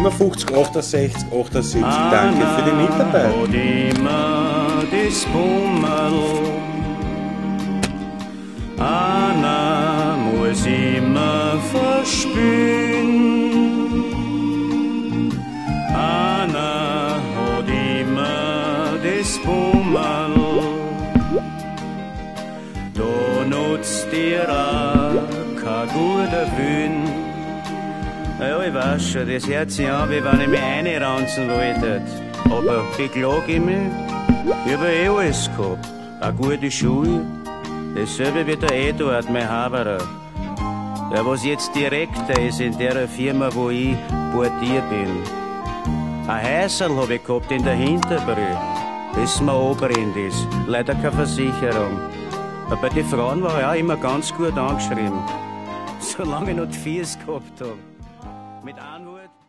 immer 50, 68, 78. Danke für die Mitarbeit. Hat immer das Bummel. Einer muss immer verspülen. Einer hat immer das Bummel. Da nutzt dir auch kein guter Willen. Ja, ich weiß schon, das hört sich an, wie wenn ich mich reinranzen wollte. Aber beklag ich mich, ich hab eh alles gehabt. Eine gute Schule, dasselbe wie der Eduard, mein Haberer. Der, was jetzt Direktor ist in der Firma, wo ich Portier bin. Ein Häuserl hab ich gehabt in der Hinterbrühe, bis mir angebrannt ist. Leider keine Versicherung. Aber bei den Frauen war ich auch immer ganz gut angeschrieben. Solange ich noch die Fies gehabt hab. Mit Anhut